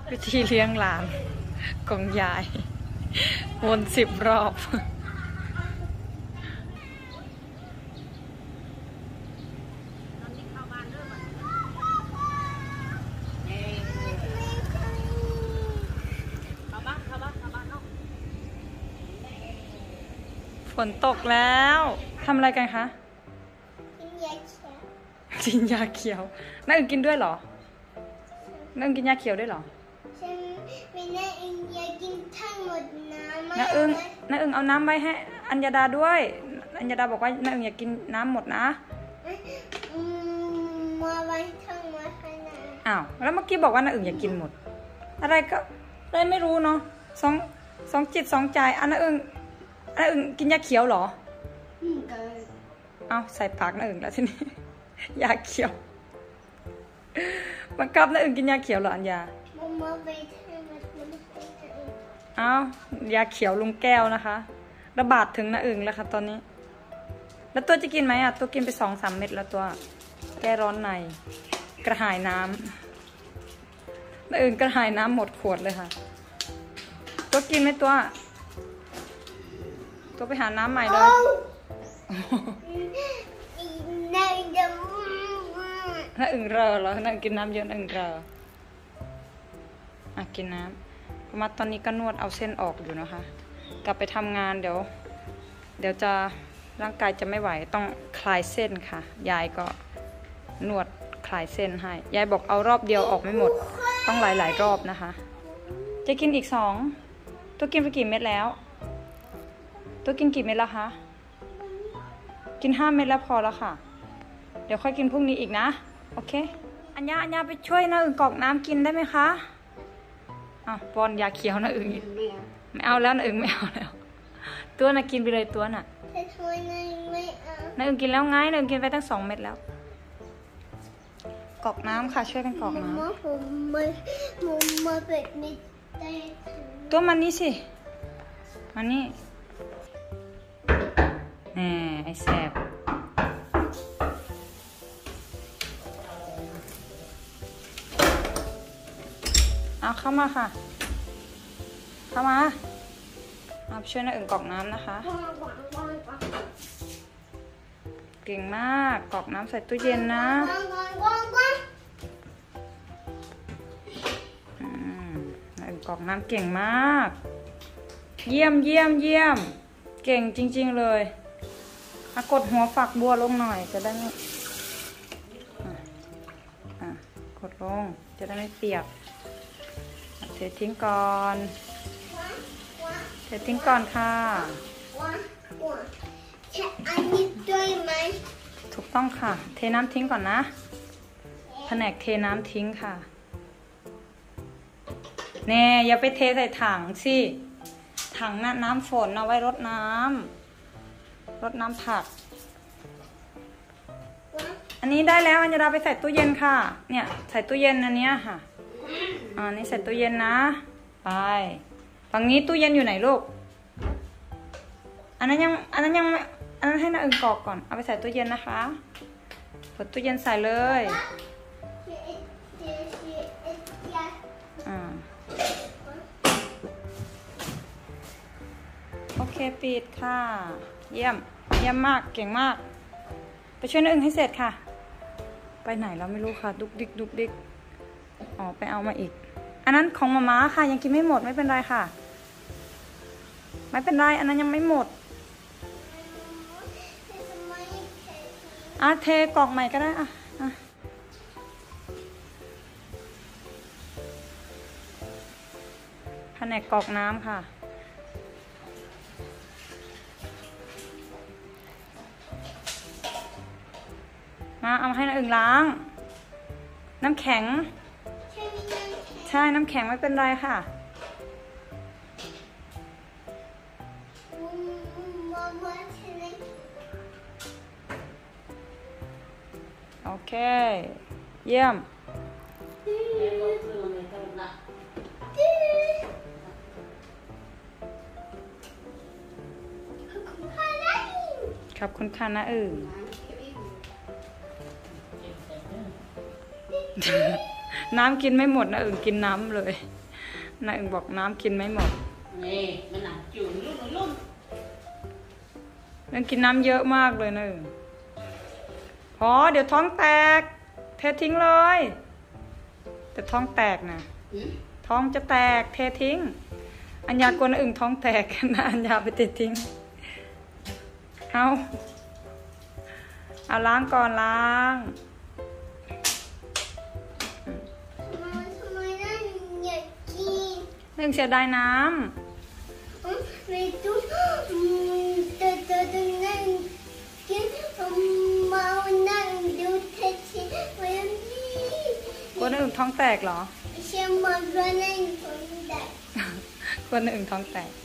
วิธีเลี้ยงหลานของยายวน10 รอบฝนตกแล้วทำอะไรกันคะกินยาเขียวน้าอึ่งกินด้วยเหรอน้าอึ่งกินยาเขียวด้วยเหรอฉันไม่ได้อึ่งอยากกินทั้งหมดน้าอึ่งเอาน้ำไว้ให้อัญญาดาด้วยอัญญาดาบอกว่าน้าอึ่งอยากกินน้ำหมดนะมาไว้ทั้งหมดให้นะอ้าวแล้วเมื่อกี้บอกว่าน้าอึ่งอยากกินหมดอะไรก็อะไรไม่รู้เนาะสองจิตสองใจน้าอึ่งกินยาเขียวเหรอเอาใส่ปากน้าอึ่งแล้วทีนี้ยาเขียวบังคับน้าอึ่งกินยาเขียวเหรออัญญาเอายาเขียวลุงแก้วนะคะระบาดถึงน้าอึ่งแล้วค่ะตอนนี้แล้วตัวจะกินไหมตัวกินไป2-3 เม็ดแล้วตัวแก้ร้อนในกระหายน้ำน้าอึ่งกระหายน้ำหมดขวดเลยค่ะตัวกินไหมตัวไปหาน้ำใหม่เลยน้าอึ่งเรอเหรอน้าอึ่งกินน้ำเยอะน้าอึ่งเรอกินน้ำมาตอนนี้ก็นวดเอาเส้นออกอยู่นะคะกลับไปทำงานเดี๋ยวจะร่างกายจะไม่ไหวต้องคลายเส้นค่ะยายก็นวดคลายเส้นให้ยายบอกเอารอบเดียวออกไม่หมดต้องหลายรอบนะคะจะกินอีก2ตัวกินไปกี่เม็ดแล้วตัวกินกี่เม็ดแล้วคะกิน5 เม็ดแล้วพอแล้วค่ะเดี๋ยวค่อยกินพรุ่งนี้อีกนะโอเคอัญญาไปช่วยน้าอึ่งกรอกน้ำกินได้ไหมคะป้อนยาเขียวน้าอึ่งไม่เอาแล้วน้าอึ่งไม่เอาแล้วตัวน่ะกินไปเลยตัวน่ะน้าอึ่งกินแล้วไงน้าอึ่งกินไปตั้ง2 เม็ดแล้วกรอกน้ำค่ะช่วยกันกรอกน้ำตัวมันนี่สิมันนี่ไอ้แสบเอาเข้ามาค่ะเข้ามาช่วยน้าอึ่งกรอกน้ำนะคะเก่งมากกรอกน้ำใส่ตู้เย็นนะน้าอึ่งกรอกน้ำเก่งมากเยี่ยมเก่งจริงๆเลยกดหัวฝักบัวลงหน่อยจะได้ไม่กดลงจะได้ไม่เปียกเททิ้งก่อนค่ะอันนี้ด้วยไหมถูกต้องค่ะเทน้ำทิ้งก่อนนะแผนกเทน้ำทิ้งค่ะแน่อย่าไปเทใส่ถังสิถังน้ำฝนเอาไว้รดน้ำผักอันนี้ได้แล้วอัญญาไปใส่ตู้เย็นค่ะเนี่ยใส่ตู้เย็นอันนี้ค่ะนี่ใส่ตู้เย็นนะไปฝั่งนี้ตู้เย็นอยู่ไหนลูกอันนั้นยังอันนั้นให้น้าอึ่งกรอกก่อนเอาไปใส่ตู้เย็นนะคะเปิดตู้เย็นใส่เลยโอเคปิดค่ะเยี่ยมมากเก่งมากไปช่วยน้าอึ่งให้เสร็จค่ะไปไหนเราไม่รู้ค่ะดุกดิกไปเอามาอีกอันนั้นของมาม่าค่ะยังกินไม่หมดไม่เป็นไรค่ะไม่เป็นไรอันนั้นยังไม่หมดเทกล่องใหม่ก็ได้แผนกกรอกน้ำค่ะมาเอาให้น้าอึ่งล้างน้ำแข็งใช่น้ำแข็งไม่เป็นไรค่ะโอเคเยี่ยมขอบคุณค่ะน้าอึ่งน้ำกินไม่หมดนะอึ่งกินน้ำเลยนะอึ่งบอกน้ำกินไม่หมดนี่มันหนักจุ่มลุ่มอึ่งกินน้ำเยอะมากเลยนะอึ่งพอเดี๋ยวท้องแตกเททิ้งเลยแต่ท้องแตกนะท้องจะแตกเททิ้งอัญญากลัวนะอึ่งท้องแตกนะอัญญาไปเททิ้งเอาล้างก่อนล้างทำไมน่าอยากกินอึ่งเสียดายน้ไม่ต้องแต่นั่งกินเมานั่งดูเทชิวันนี้ำกลัวนะอึ่งท้องแตกเหรอเชื่อมันว่านั่งคนแดกกลัวนะอึ่งท้องแตก